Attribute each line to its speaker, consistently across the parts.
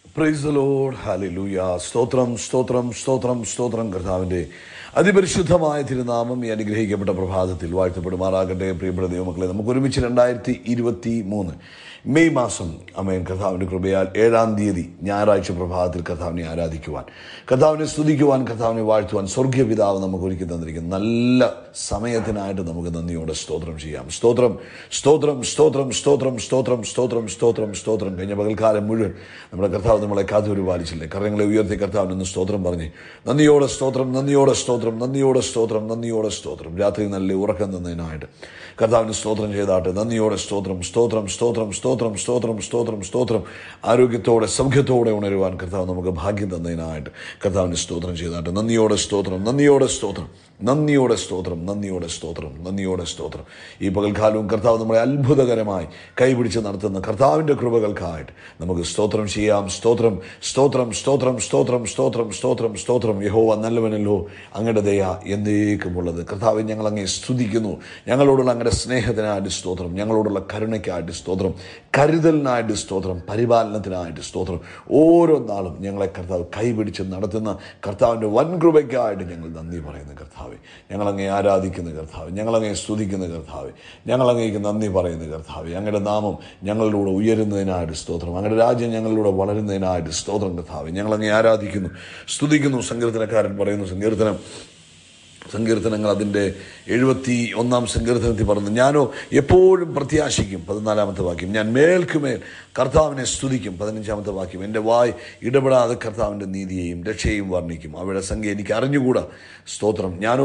Speaker 1: Praise the Lord. Hallelujah. സ്തോത്രം സ്തോത്രം സ്തോത്രം സ്തോത്രം. കർത്താവിൻ്റെ അതിപരിശുദ്ധമായ തിരുനാമം ഈ അനുഗ്രഹിക്കപ്പെട്ട പ്രഭാതത്തിൽ വാഴ്ത്തപ്പെടുമാറാകട്ടെ. പ്രിയപ്പെട്ട ദൈവമക്കളെ, നമുക്ക് ഒരുമിച്ച് 2023 മെയ് മാസം അമേൻ കർത്താവിൻ്റെ കൃപയാൽ 7-ാം തീയതി ഞായറാഴ്ച പ്രഭാതത്തിൽ കർത്താവിനെ ആരാധിക്കുവാൻ, കർത്താവിനെ സ്തുതിക്കുവാൻ, കർത്താവിനെ വാഴ്ത്തുവാൻ സ്വർഗീയ പിതാവ് നമുക്ക് ഒരുക്കി തന്നിരിക്കുന്ന നല്ല സമയത്തിനായിട്ട് നമുക്ക് നന്ദിയോടെ സ്തോത്രം ചെയ്യാം. സ്തോത്രം സ്തോത്രം സ്തോത്രം സ്തോത്രം സ്തോത്രം സ്തോത്രം സ്തോത്രം സ്തോത്രം. കഴിഞ്ഞ പകൽക്കാലം മുഴുവൻ നമ്മുടെ കർത്താവ് നമ്മളെ കാത്തുപരിപാലിച്ചില്ലേ? കരങ്ങളെ ഉയർത്തി കർത്താവിനൊന്ന് സ്തോത്രം പറഞ്ഞ് നന്ദിയോടെ സ്തോത്രം, നന്ദിയോടെ സ്തോത്രം, നന്ദിയോടെ സ്തോത്രം, നന്ദിയോടെ സ്തോത്രം. രാത്രി നല്ല ഉറക്കം തന്നതിനായിട്ട് കർത്താവിന് സ്തോത്രം ചെയ്താട്ടെ. നന്ദിയോടെ സ്തോത്രം സ്തോത്രം സ്തോത്രം സ്തോത്രം സ്തോത്രം സ്തോത്രം സ്തോത്രം. ആരോഗ്യത്തോടെ സൗഖ്യത്തോടെ ഉണരുവാൻ കർത്താവ് നമുക്ക് ഭാഗ്യം തന്നതിനായിട്ട് കർത്താവിന് സ്തോത്രം ചെയ്താട്ടെ. നന്ദിയോടെ സ്തോത്രം, നന്ദിയോടെ സ്തോത്രം, നന്ദിയോടെ സ്തോത്രം, നന്ദിയോടെ സ്തോത്രം, നന്ദിയോടെ സ്തോത്രം. ഈ പകൽക്കാലവും കർത്താവ് നമ്മളെ അത്ഭുതകരമായി കൈപിടിച്ച് നടത്തുന്ന കർത്താവിൻ്റെ കൃപകൾക്കായിട്ട് നമുക്ക് സ്തോത്രം ചെയ്യാം. സ്തോത്രം സ്തോത്രം സ്തോത്രം സ്തോത്രം സ്തോത്രം സ്തോത്രം സ്തോത്രം. യഹോവ നല്ലവനല്ലോ, അങ്ങയുടെ ദയ എന്നേക്കുമുള്ളത്. കർത്താവെ, ഞങ്ങൾ അങ്ങേ സ്തുതിക്കുന്നു. ഞങ്ങളോടുള്ള അങ്ങയുടെ സ്നേഹത്തിനായിട്ട് സ്തോത്രം, ഞങ്ങളോടുള്ള കരുണയ്ക്കായിട്ട് സ്തോത്രം, കരുതലിനായിട്ട് സ്തോത്രം, പരിപാലനത്തിനായിട്ട് സ്തോത്രം. ഓരോ നാളും ഞങ്ങളെ കർത്താവ് കൈപിടിച്ച് നടത്തുന്ന കർത്താവിൻ്റെ വൻകൃപയ്ക്കായിട്ട് ഞങ്ങൾ നന്ദി പറയുന്നു. കർത്താവെ, ഞങ്ങളങ്ങേ ആരാധിക്കുന്ന കർത്താവ്, ഞങ്ങളങ്ങേ സ്തുതിക്കുന്ന കർത്താവ്, ഞങ്ങളങ്ങേക്ക് നന്ദി പറയുന്ന കർത്താവ്. അങ്ങയുടെ നാമം ഞങ്ങളിലൂടെ ഉയരുന്നതിനായിട്ട് സ്തോത്രം, അങ്ങയുടെ രാജ്യം ഞങ്ങളിലൂടെ വളരുന്നതിനായിട്ട് സ്തോത്രം. കർത്താവ്, ഞങ്ങളങ്ങേ ആരാധിക്കുന്നു, സ്തുതിക്കുന്നു. സങ്കീർത്തനക്കാരൻ പറയുന്നു, സങ്കീർത്തനങ്ങൾ അതിൻ്റെ 71-ാം സങ്കീർത്തനത്തിൽ പറഞ്ഞു, ഞാനോ എപ്പോഴും പ്രത്യാശിക്കും. 14-ാമത്തെ വാക്യം, ഞാൻ മേൽക്കുമേൽ കർത്താവിനെ സ്തുതിക്കും. 15-ാമത്തെ വാക്യം, എൻ്റെ വായ് ഇടപെടാതെ കർത്താവിൻ്റെ നീതിയെയും രക്ഷയെയും വർണ്ണിക്കും. അവയുടെ സംഖ്യ എനിക്ക് അറിഞ്ഞുകൂടാ. സ്തോത്രം. ഞാനോ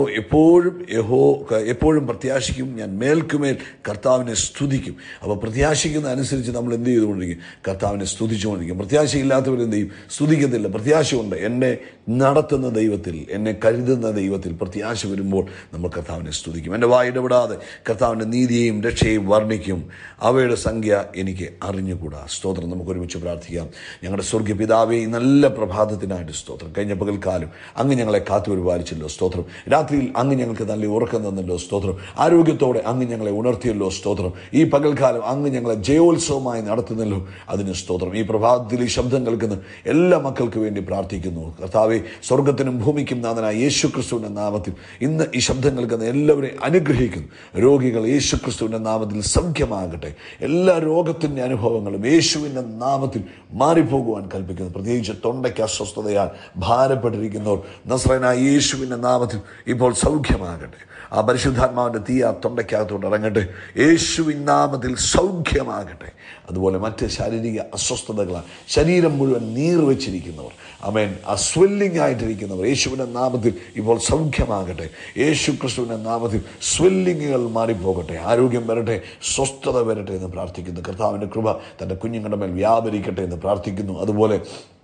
Speaker 1: എപ്പോഴും പ്രത്യാശിക്കും, ഞാൻ മേൽക്കുമേൽ കർത്താവിനെ സ്തുതിക്കും. അപ്പോൾ പ്രത്യാശിക്കുന്ന അനുസരിച്ച് നമ്മൾ എന്ത് ചെയ്തുകൊണ്ടിരിക്കും? കർത്താവിനെ സ്തുതിച്ചുകൊണ്ടിരിക്കും. പ്രത്യാശയില്ലാത്തവർ എന്ത് ചെയ്യും? സ്തുതിക്കത്തില്ല. പ്രത്യാശയുണ്ട്. എന്നെ നടത്തുന്ന ദൈവത്തിൽ, എന്നെ കരുതുന്ന ദൈവത്തിൽ പ്രത്യാശ വരുമ്പോൾ നമ്മൾ കർത്താവിനെ സ്തുതിക്കും. എൻ്റെ വായ് ഇടപെടാതെ കർത്താവിൻ്റെ നീതിയെയും രക്ഷയെയും വർണ്ണിക്കും. അവയുടെ സംഖ്യ എനിക്ക് അറിഞ്ഞുകൂടാ. സ്തോത്രം. നമുക്ക് ഒരുമിച്ച് പ്രാർത്ഥിക്കാം. ഞങ്ങളുടെ സ്വർഗീയ പിതാവേ, ഈ നല്ല പ്രഭാതത്തിനായിട്ട് സ്തോത്രം. കഴിഞ്ഞ പകൽക്കാലം അങ്ങ് ഞങ്ങളെ കാത്തുപരിപാലിച്ചല്ലോ. സ്തോത്രം. രാത്രിയിൽ അങ്ങ് ഞങ്ങൾക്ക് നല്ല ഉറക്കം തന്നല്ലോ. സ്തോത്രം. ആരോഗ്യത്തോടെ അങ്ങ് ഞങ്ങളെ ഉണർത്തിയല്ലോ. സ്തോത്രം. ഈ പകൽക്കാലം അങ്ങ് ഞങ്ങളെ ജയോത്സവമായി നടത്തുന്നല്ലോ. അതിന് സ്തോത്രം. ഈ പ്രഭാതത്തിൽ ഈ ശബ്ദം കേൾക്കുന്ന എല്ലാ മക്കൾക്ക് വേണ്ടി പ്രാർത്ഥിക്കുന്നു. കർത്താവേ, സ്വർഗത്തിനും ഭൂമിക്കും നാഥനായ യേശുക്രിസ്തുവിൻ്റെ നാമത്തിൽ ഇന്ന് ഈ ശബ്ദം കേൾക്കുന്ന എല്ലാവരെയും അനുഗ്രഹിക്കുന്നു. രോഗികൾ യേശുക്രിസ്തുവിൻ്റെ നാമത്തിൽ സൗഖ്യമാകട്ടെ. എല്ലാ രോഗത്തിൻ്റെ അനുഭവങ്ങളും യേശുവിൻ്റെ നാമത്തിൽ മാറിപ്പോകുവാൻ കൽപ്പിക്കുന്നു. പ്രത്യേകിച്ച് തൊണ്ടയ്ക്ക് അസ്വസ്ഥതയാൽ ഭാരപ്പെട്ടിരിക്കുന്നവർ നസ്രയനായ യേശുവിൻ്റെ നാമത്തിൽ ഇപ്പോൾ സൗഖ്യമാകട്ടെ. ആ പരിശുദ്ധാത്മാവിൻ്റെ തീ ആ തൊണ്ടയ്ക്കകത്തോട്ട് ഇറങ്ങട്ടെ. യേശുവിൻ നാമത്തിൽ സൗഖ്യമാകട്ടെ. അതുപോലെ മറ്റ് ശാരീരിക അസ്വസ്ഥതകളാൽ ശരീരം മുഴുവൻ നീർ വെച്ചിരിക്കുന്നവർ, ആമേൻ, സ്വെല്ലിംഗ് ആയിട്ടിരിക്കുന്നവർ യേശുവിൻ്റെ നാമത്തിൽ ഇപ്പോൾ സൗഖ്യമാകട്ടെ. യേശു ക്രിസ്തുവിൻ്റെ നാമത്തിൽ സ്വെല്ലിങ്ങുകൾ മാറിപ്പോകട്ടെ. ആരോഗ്യം വരട്ടെ, സ്വസ്ഥത വരട്ടെ എന്ന് പ്രാർത്ഥിക്കുന്നു. കർത്താവിൻ്റെ കൃപ തൻ്റെ കുഞ്ഞുങ്ങളുടെ മേൽ വ്യാപരിക്കട്ടെ എന്ന് പ്രാർത്ഥിക്കുന്നു. അതുപോലെ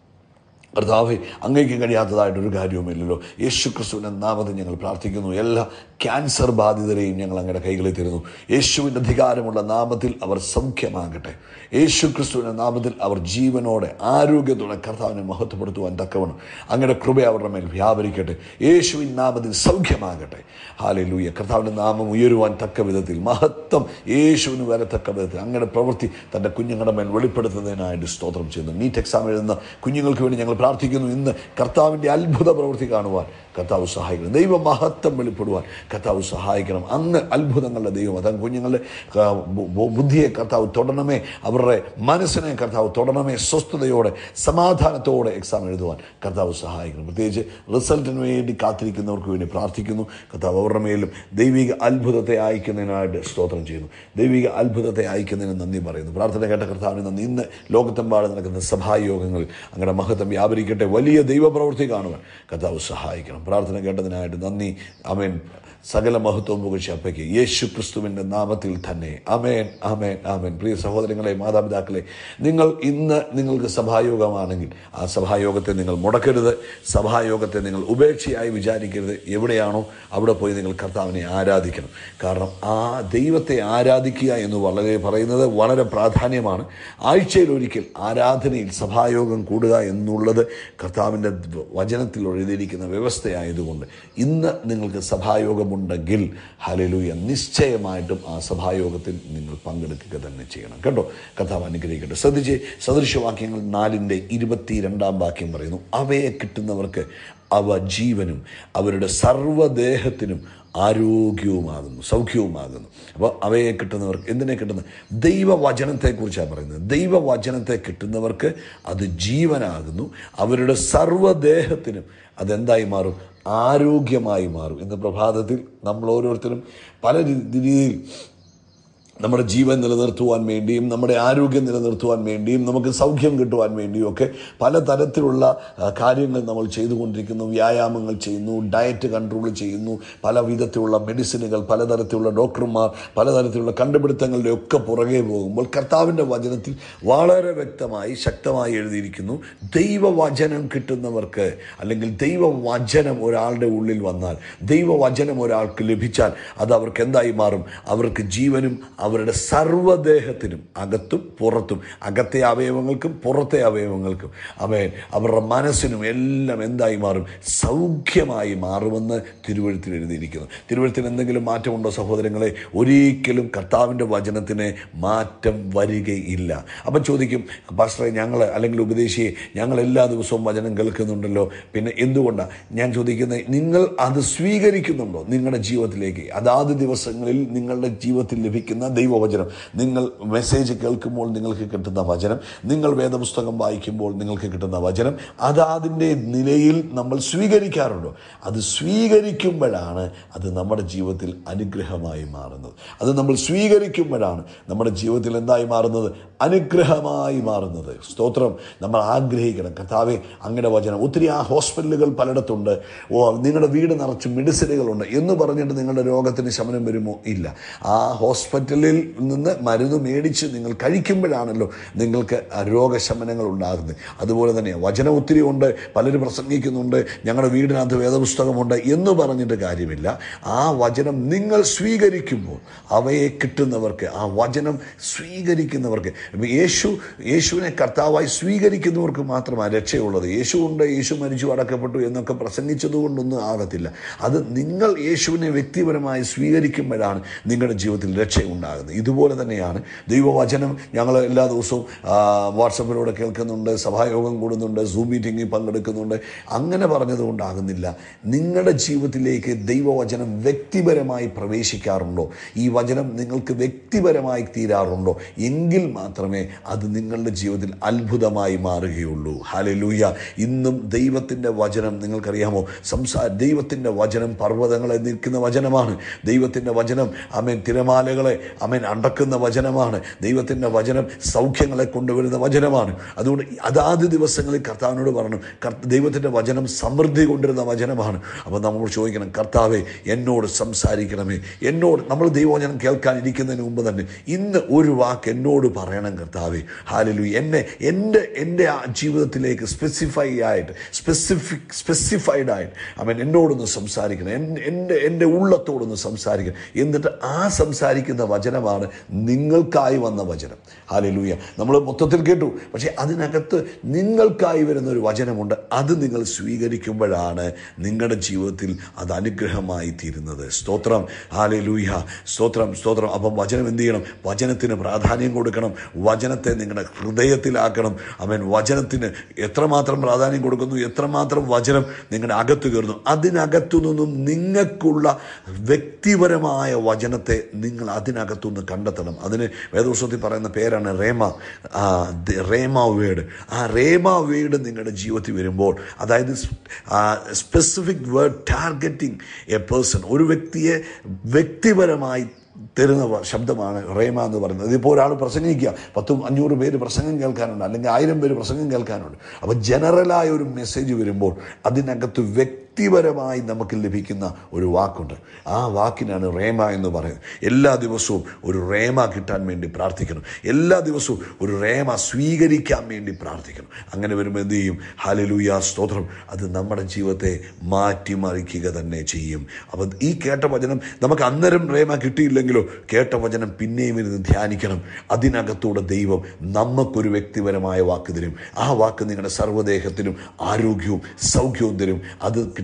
Speaker 1: കർത്താവേ, അങ്ങേക്ക് കഴിയാത്തതായിട്ടൊരു കാര്യവുമില്ലല്ലോ. യേശു ക്രിസ്തുവിൻ്റെ നാമത്തിൽ ഞങ്ങൾ പ്രാർത്ഥിക്കുന്നു. എല്ലാ ക്യാൻസർ ബാധിതരെയും ഞങ്ങൾ അങ്ങയുടെ കൈകളിൽ തരുന്നു. യേശുവിൻ്റെ അധികാരമുള്ള നാമത്തിൽ അവർ സൗഖ്യമാകട്ടെ. യേശു ക്രിസ്തുവിൻ്റെ നാമത്തിൽ അവർ ജീവനോടെ ആരോഗ്യത്തോടെ കർത്താവിനെ മഹത്വപ്പെടുത്തുവാൻ തക്കവണ്ണം അങ്ങയുടെ കൃപ അവരുടെ മേൽ വ്യാപരിക്കട്ടെ. യേശുവിൻ നാമത്തിൽ സൗഖ്യമാകട്ടെ. ഹല്ലേലൂയ. കർത്താവിൻ്റെ നാമം ഉയരുവാൻ തക്ക വിധത്തിൽ, മഹത്വം യേശുവിന് വരത്തക്ക വിധത്തിൽ അങ്ങയുടെ പ്രവൃത്തി തൻ്റെ കുഞ്ഞുങ്ങളുടെ മേൽ വെളിപ്പെടുത്തുന്നതിനായിട്ട് സ്തോത്രം ചെയ്യുന്നു. നീറ്റ് എക്സാം എഴുതുന്ന കുഞ്ഞുങ്ങൾക്ക് വേണ്ടി ഞങ്ങൾ പ്രാർത്ഥിക്കുന്നു. ഇന്ന് കർത്താവിൻ്റെ അത്ഭുത പ്രവൃത്തി കാണുവാൻ കർത്താവ് സഹായിക്കണം. ദൈവ മഹത്വം വെളിപ്പെടുവാൻ കർത്താവ് സഹായിക്കണം. അങ്ങ് അത്ഭുതങ്ങളുടെ ദൈവം. അതാണ് കുഞ്ഞുങ്ങളുടെ ബുദ്ധിയെ കർത്താവ് തൊടണമേ, അവരുടെ മനസ്സിനെ കർത്താവ് തൊടണമേ. സ്വസ്ഥതയോടെ സമാധാനത്തോടെ എക്സാം എഴുതുവാൻ കർത്താവ് സഹായിക്കണം. പ്രത്യേകിച്ച് റിസൾട്ടിന് വേണ്ടി കാത്തിരിക്കുന്നവർക്ക് വേണ്ടി പ്രാർത്ഥിക്കുന്നു. കർത്താവ് അവരുടെ മേലും ദൈവിക അത്ഭുതത്തെ അയക്കുന്നതിനായിട്ട് സ്തോത്രം ചെയ്യുന്നു. ദൈവിക അത്ഭുതത്തെ അയക്കുന്നതിന് നന്ദി പറയുന്നു. പ്രാർത്ഥന കേട്ട കർത്താവിന് നന്ദി. ഇന്ന് ലോകത്തെമ്പാടും നടക്കുന്ന സഭായോഗങ്ങളിൽ അങ്ങയുടെ മഹത്വം വ്യാപരിക്കട്ടെ. വലിയ ദൈവപ്രവൃത്തി കാണുവാൻ കർത്താവ് സഹായിക്കണം. പ്രാർത്ഥന കേട്ടതിനായിട്ട് നന്ദി. ആമേൻ. സകല മഹത്വവും പുകഴ്ച അപ്പയ്ക്ക് യേശു ക്രിസ്തുവിൻ്റെ നാമത്തിൽ തന്നെ. ആമേൻ, ആമേൻ, ആമേൻ. പ്രിയ സഹോദരങ്ങളെ, മാതാപിതാക്കളെ, നിങ്ങൾക്ക് സഭായോഗമാണെങ്കിൽ ആ സഭായോഗത്തെ നിങ്ങൾ മുടക്കരുത്. സഭായോഗത്തെ നിങ്ങൾ ഉപേക്ഷയായി വിചാരിക്കരുത്. എവിടെയാണോ അവിടെ പോയി നിങ്ങൾ കർത്താവിനെ ആരാധിക്കണം. കാരണം ആ ദൈവത്തെ ആരാധിക്കുക എന്ന് പറയുന്നത് വളരെ പ്രാധാന്യമാണ്. ആഴ്ചയിൽ ഒരിക്കൽ ആരാധനയിൽ സഭായോഗം കൂടുക എന്നുള്ളത് കർത്താവിൻ്റെ വചനത്തിൽ എഴുതിയിരിക്കുന്ന വ്യവസ്ഥയായതുകൊണ്ട് ഇന്ന് നിങ്ങൾക്ക് സഭായോഗം യോഗമുണ്ടെങ്കിൽ ഹല്ലേലൂയ നിശ്ചയമായിട്ടും ആ സഭായോഗത്തിൽ നിങ്ങൾ പങ്കെടുക്കുക തന്നെ ചെയ്യണം കേട്ടോ. കർത്താവ് അനുഗ്രഹിക്കട്ടെ. ശ്രദ്ധിച്ച് സദൃശവാക്യങ്ങൾ 4:22 പറയുന്നു, അവയെ കിട്ടുന്നവർക്ക് അവ ജീവനും അവരുടെ സർവ്വദേഹത്തിനും ആരോഗ്യവുമാകുന്നു, സൗഖ്യവുമാകുന്നു. അപ്പോൾ അവയെ കിട്ടുന്നവർക്ക് എന്തിനെ കിട്ടുന്നത്? ദൈവവചനത്തെക്കുറിച്ചാണ് പറയുന്നത്. ദൈവവചനത്തെ കിട്ടുന്നവർക്ക് അത് ജീവനാകുന്നു, അവരുടെ സർവ്വദേഹത്തിനും അതെന്തായി മാറും? ആരോഗ്യമായി മാറും. ഇന്ന് പ്രഭാതത്തിൽ നമ്മൾ ഓരോരുത്തരും പല രീതിയിൽ നമ്മുടെ ജീവൻ നിലനിർത്തുവാൻ വേണ്ടിയും നമ്മുടെ ആരോഗ്യം നിലനിർത്തുവാൻ വേണ്ടിയും നമുക്ക് സൗഖ്യം കിട്ടുവാൻ വേണ്ടിയും ഒക്കെ പലതരത്തിലുള്ള കാര്യങ്ങൾ നമ്മൾ ചെയ്തുകൊണ്ടിരിക്കുന്നു. വ്യായാമങ്ങൾ ചെയ്യുന്നു, ഡയറ്റ് കൺട്രോൾ ചെയ്യുന്നു, പല വിധത്തിലുള്ള മെഡിസിനുകൾ, പലതരത്തിലുള്ള ഡോക്ടർമാർ, പലതരത്തിലുള്ള കണ്ടുപിടുത്തങ്ങളുടെ ഒക്കെ പുറകെ പോകുമ്പോൾ കർത്താവിൻ്റെ വചനത്തിൽ വളരെ വ്യക്തമായി ശക്തമായി എഴുതിയിരിക്കുന്നു, ദൈവവചനം കിട്ടുന്നവർക്ക്, അല്ലെങ്കിൽ ദൈവവചനം ഒരാളുടെ ഉള്ളിൽ വന്നാൽ, ദൈവവചനം ഒരാൾക്ക് ലഭിച്ചാൽ അത് അവർക്ക് എന്തായി മാറും? അവർക്ക് ജീവനും അവരുടെ സർവ്വദേഹത്തിനും, അകത്തും പുറത്തും, അകത്തെ അവയവങ്ങൾക്കും പുറത്തെ അവയവങ്ങൾക്കും, അവരുടെ മനസ്സിനും എല്ലാം എന്തായി മാറും? സൗഖ്യമായി മാറുമെന്ന് തിരുവെഴുത്തിൽ എഴുതിയിരിക്കുന്നു. തിരുവെഴുത്തിൽ എന്തെങ്കിലും മാറ്റമുണ്ടോ സഹോദരങ്ങളെ? ഒരിക്കലും കർത്താവിൻ്റെ വചനത്തിന് മാറ്റം വരികയില്ല. അപ്പം ചോദിക്കും, പാസ്റ്ററെ ഞങ്ങൾ അല്ലെങ്കിൽ ഉപദേശിയെ ഞങ്ങൾ എല്ലാ ദിവസവും വചനം കേൾക്കുന്നുണ്ടല്ലോ, പിന്നെ എന്തുകൊണ്ടാണ്? ഞാൻ ചോദിക്കുന്നത്, നിങ്ങൾ അത് സ്വീകരിക്കുന്നുണ്ടോ നിങ്ങളുടെ ജീവിതത്തിലേക്ക്? അതാത് ദിവസങ്ങളിൽ നിങ്ങളുടെ ജീവിതത്തിൽ ലഭിക്കുന്ന ദൈവവചനം, നിങ്ങൾ മെസ്സേജ് കേൾക്കുമ്പോൾ നിങ്ങൾക്ക് കിട്ടുന്ന വചനം, നിങ്ങൾ വേദപുസ്തകം വായിക്കുമ്പോൾ നിങ്ങൾക്ക് കിട്ടുന്ന വചനം, അതാതിൻ്റെ നിലയിൽ നമ്മൾ സ്വീകരിക്കാറുണ്ടോ? അത് സ്വീകരിക്കുമ്പോഴാണ് അത് നമ്മുടെ ജീവിതത്തിൽ അനുഗ്രഹമായി മാറുന്നത്. അത് നമ്മൾ സ്വീകരിക്കുമ്പോഴാണ് നമ്മുടെ ജീവിതത്തിൽ എന്തായി മാറുന്നത്? അനുഗ്രഹമായി മാറുന്നത്. സ്തോത്രം. നമ്മൾ ആഗ്രഹിക്കണം, കർത്താവേ അങ്ങയുടെ വചനം. ഒത്തിരി ഹോസ്പിറ്റലുകൾ പലയിടത്തുണ്ട്, നിങ്ങളുടെ വീട് നിറച്ച് മെഡിസിനുകളുണ്ട് എന്ന് പറഞ്ഞിട്ട് നിങ്ങളുടെ രോഗത്തിന് ശമനം വരുമോ? ഇല്ല. ആ ഹോസ്പിറ്റലിൽ നിന്ന് മരുന്ന് മേടിച്ച് നിങ്ങൾ കഴിക്കുമ്പോഴാണല്ലോ നിങ്ങൾക്ക് രോഗശമനങ്ങൾ ഉണ്ടാകുന്നത്. അതുപോലെ തന്നെ വചനം ഒത്തിരി ഉണ്ട്, പലരും പ്രസംഗിക്കുന്നുണ്ട്, ഞങ്ങളുടെ വീടിനകത്ത് വേദപുസ്തകമുണ്ട് എന്ന് പറഞ്ഞിട്ട് കാര്യമില്ല. ആ വചനം നിങ്ങൾ സ്വീകരിക്കുമ്പോൾ അവയെ കിട്ടുന്നവർക്ക്, ആ വചനം സ്വീകരിക്കുന്നവർക്ക്, യേശുവിനെ കർത്താവായി സ്വീകരിക്കുന്നവർക്ക് മാത്രമാണ് രക്ഷയുള്ളത്. യേശു ഉണ്ട്, യേശു മരിച്ചു അടക്കപ്പെട്ടു എന്നൊക്കെ പ്രസംഗിച്ചതുകൊണ്ടൊന്നും ആകത്തില്ല. അത് നിങ്ങൾ യേശുവിനെ വ്യക്തിപരമായി സ്വീകരിക്കുമ്പോഴാണ് നിങ്ങളുടെ ജീവിതത്തിൽ രക്ഷയുണ്ടാകുന്നത്. ഇതുപോലെ തന്നെയാണ് ദൈവവചനം. ഞങ്ങൾ എല്ലാ ദിവസവും വാട്സപ്പിലൂടെ കേൾക്കുന്നുണ്ട്, സഭായോഗം കൂടുന്നുണ്ട്, സൂം മീറ്റിങ്ങിൽ പങ്കെടുക്കുന്നുണ്ട്. അങ്ങനെ പറഞ്ഞതുകൊണ്ടാകുന്നില്ല. നിങ്ങളുടെ ജീവിതത്തിലേക്ക് ദൈവവചനം വ്യക്തിപരമായി പ്രവേശിക്കാറുണ്ടോ? ഈ വചനം നിങ്ങൾക്ക് വ്യക്തിപരമായി തീരാറുണ്ടോ? എങ്കിൽ മാത്രമേ അത് നിങ്ങളുടെ ജീവിതത്തിൽ അത്ഭുതമായി മാറുകയുള്ളൂ. ഹല്ലേലൂയ. ഇന്നും ദൈവത്തിൻ്റെ വചനം നിങ്ങൾക്കറിയാമോ? ദൈവത്തിൻ്റെ വചനം പർവ്വതങ്ങളെ നിൽക്കുന്ന വചനമാണ്. ദൈവത്തിൻ്റെ വചനം തിരമാലകളെ അടക്കുന്ന വചനമാണ്. ദൈവത്തിൻ്റെ വചനം സൗഖ്യങ്ങളെ കൊണ്ടുവരുന്ന വചനമാണ്. അതുകൊണ്ട് അതാത് ദിവസങ്ങളിൽ കർത്താവിനോട് പറഞ്ഞു, ദൈവത്തിൻ്റെ വചനം സമൃദ്ധി കൊണ്ടുവരുന്ന വചനമാണ്. അപ്പോൾ നമ്മൾ ചോദിക്കണം, കർത്താവേ എന്നോട് സംസാരിക്കണമേ. നമ്മൾ ദൈവവചനം കേൾക്കാൻ ഇരിക്കുന്നതിന് മുമ്പ് തന്നെ ഇന്ന് ഒരു വാക്ക് എന്നോട് പറയണം കർത്താവേ. ഹല്ലേലൂയ. എൻ്റെ ആ ജീവിതത്തിലേക്ക് സ്പെസിഫൈഡ് ആയിട്ട് എന്നോടൊന്ന് സംസാരിക്കണം, എൻ്റെ ഉള്ളത്തോടൊന്ന് സംസാരിക്കണം. എന്നിട്ട് ആ സംസാരിക്കുന്ന വചനമാണ് നിങ്ങൾക്കായി വന്ന വചനം. ഹല്ലേലൂയ. നമ്മൾ മൊത്തത്തിൽ കേട്ടു, പക്ഷേ അതിനകത്ത് നിങ്ങൾക്കായി വരുന്ന ഒരു വചനമുണ്ട്. അത് നിങ്ങൾ സ്വീകരിക്കുമ്പോഴാണ് നിങ്ങളുടെ ജീവിതത്തിൽ അത് അനുഗ്രഹമായി തീരുന്നത്. സ്തോത്രം. ഹല്ലേലൂയ. സ്തോത്രം, സ്തോത്രം. അപ്പം വചനം എന്ത് ചെയ്യണം? വചനത്തിന് പ്രാധാന്യം കൊടുക്കണം. വചനത്തെ നിങ്ങളുടെ ഹൃദയത്തിലാക്കണം. വചനത്തിന് എത്രമാത്രം പ്രാധാന്യം കൊടുക്കുന്നു, എത്രമാത്രം വചനം നിങ്ങളുടെ അകത്ത് കയറുന്നു, അതിനകത്തു നിന്നും നിങ്ങൾക്കുള്ള വ്യക്തിപരമായ വചനത്തെ നിങ്ങൾ അതിനകത്തുനിന്ന് കണ്ടെത്തണം. അതിന് വേദപുസ്തകത്തിൽ പറയുന്ന പേരാണ് റേമ വേർഡ്. ആ റേമ വേർഡ് നിങ്ങളുടെ ജീവിതത്തിൽ വരുമ്പോൾ, അതായത് specific word targeting a person, ഒരു വ്യക്തിയെ വ്യക്തിപരമായി തരുന്ന ശബ്ദമാണ് റേമ എന്ന് പറയുന്നത്. ഇതിപ്പോൾ ഒരാൾ പ്രസംഗിക്കുക, 500 പേര് പ്രസംഗം കേൾക്കാനുണ്ട്, അല്ലെങ്കിൽ 1000 പേര് പ്രസംഗം കേൾക്കാനുണ്ട്. അപ്പോൾ ജനറലായ ഒരു മെസ്സേജ് വരുമ്പോൾ അതിനകത്ത് വ്യക്തിപരമായി നമുക്ക് ലഭിക്കുന്ന ഒരു വാക്കുണ്ട്. ആ വാക്കിനാണ് റേമ എന്ന് പറയുന്നത്. എല്ലാ ദിവസവും ഒരു റേമ കിട്ടാൻ വേണ്ടി പ്രാർത്ഥിക്കണം. എല്ലാ ദിവസവും ഒരു റേമ സ്വീകരിക്കാൻ വേണ്ടി പ്രാർത്ഥിക്കണം. അങ്ങനെ വരുമ്പോൾ എന്ത് ചെയ്യും? ഹല്ലേലൂയ, സ്തോത്രം. അത് നമ്മുടെ ജീവിതത്തെ മാറ്റിമറിക്കുക തന്നെ ചെയ്യും. അപ്പം ഈ കേട്ട വചനം നമുക്ക് അന്നേരം റേമ കിട്ടിയില്ലെങ്കിലോ, കേട്ട വചനം പിന്നെയും ഇരുന്ന് ധ്യാനിക്കണം. അതിനകത്തൂടെ ദൈവം നമുക്കൊരു വ്യക്തിപരമായ വാക്ക് തരും. ആ വാക്ക് നിങ്ങളുടെ സർവ്വദേഹത്തിനും ആരോഗ്യവും സൗഖ്യവും തരും. അത്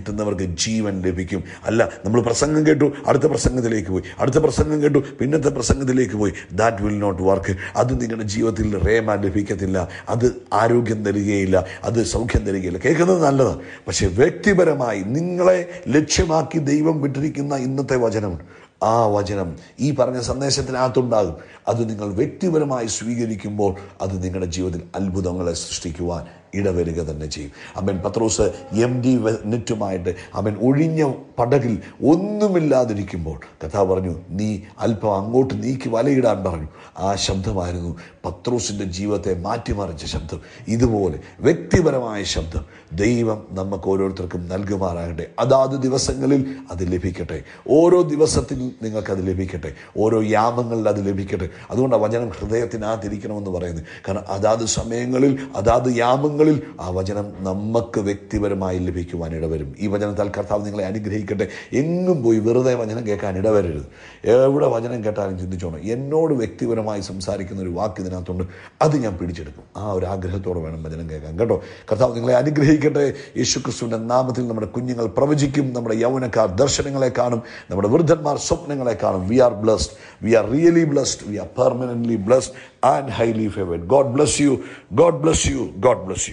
Speaker 1: കിട്ടുന്നവർക്ക് ജീവൻ ലഭിക്കും. അല്ല, നമ്മൾ പ്രസംഗം കേട്ടു, അടുത്ത പ്രസംഗത്തിലേക്ക് പോയി, അടുത്ത പ്രസംഗം കേട്ടു, പിന്നത്തെ പ്രസംഗത്തിലേക്ക് പോയി. That will not work. അത് നിങ്ങളുടെ ജീവിതത്തിൽ റേമ ലഭിക്കത്തില്ല. അത് ആരോഗ്യം തരികയില്ല, അത് സൗഖ്യം തരികയില്ല. കേൾക്കുന്നത് നല്ലതാണ്, പക്ഷെ വ്യക്തിപരമായി നിങ്ങളെ ലക്ഷ്യമാക്കി ദൈവം വിട്ടിരിക്കുന്ന ഇന്നത്തെ വചനമുണ്ട്. ആ വചനം ഈ പറഞ്ഞ സന്ദേശത്തിനകത്തുണ്ടാകും. അത് നിങ്ങൾ വ്യക്തിപരമായി സ്വീകരിക്കുമ്പോൾ അത് നിങ്ങളുടെ ജീവിതത്തിൽ അത്ഭുതങ്ങളെ സൃഷ്ടിക്കുവാൻ ഇടവരിക തന്നെ ചെയ്യും. അവൻ പത്രോസ് empty നെറ്റുമായിട്ട് അവൻ ഒഴിഞ്ഞ പടകിൽ ഒന്നുമില്ലാതിരിക്കുമ്പോൾ കർത്താവ് പറഞ്ഞു, നീ അല്പം അങ്ങോട്ട് നീക്കി വലയിടാൻ പറഞ്ഞു. ആ ശബ്ദമായിരുന്നു പത്രോസിൻ്റെ ജീവിതത്തെ മാറ്റിമറിച്ച ശബ്ദം. ഇതുപോലെ വ്യക്തിപരമായ ശബ്ദം ദൈവം നമുക്ക് ഓരോരുത്തർക്കും നൽകുമാറാകട്ടെ. അതാത് ദിവസങ്ങളിൽ അത് ലഭിക്കട്ടെ. ഓരോ ദിവസത്തിൽ നിങ്ങൾക്കത് ലഭിക്കട്ടെ. ഓരോ യാമങ്ങളിൽ അത് ലഭിക്കട്ടെ. അതുകൊണ്ടാണ് വചനം ഹൃദയത്തിനകത്തിരിക്കണമെന്ന് പറയുന്നത്. കാരണം അതാത് സമയങ്ങളിൽ അതാത് യാമങ്ങളിൽ ആ വചനം നമുക്ക് വ്യക്തിപരമായി ലഭിക്കുവാൻ ഇടവരും. ഈ വചനത്താൽ കർത്താവ് നിങ്ങളെ അനുഗ്രഹിക്കട്ടെ. എങ്ങും പോയി വെറുതെ വചനം കേൾക്കാൻ ഇടവരരുത്. എവിടെ വചനം കേട്ടാലും ചിന്തിച്ചോണം, എന്നോട് വ്യക്തിപരമായി സംസാരിക്കുന്ന ഒരു വാക്ക് ഇതിനകത്തുണ്ട്, അത് ഞാൻ പിടിച്ചെടുക്കും. ആ ഒരു ആഗ്രഹത്തോടെ വേണം വചനം കേൾക്കാൻ, കേട്ടോ. കർത്താവ് നിങ്ങളെ അനുഗ്രഹിക്കട്ടെ. യേശുക്രിസ്തുവിൻ്റെ നാമത്തിൽ നമ്മുടെ കുഞ്ഞുങ്ങൾ പ്രവചിക്കും, നമ്മുടെ യൗവനക്കാർ ദർശനങ്ങളെ കാണും, നമ്മുടെ വൃദ്ധന്മാർ സ്വപ്നങ്ങളെ കാണും. We are blessed, we are really blessed, we are permanently blessed and highly favored. God bless you. God bless you. God bless you.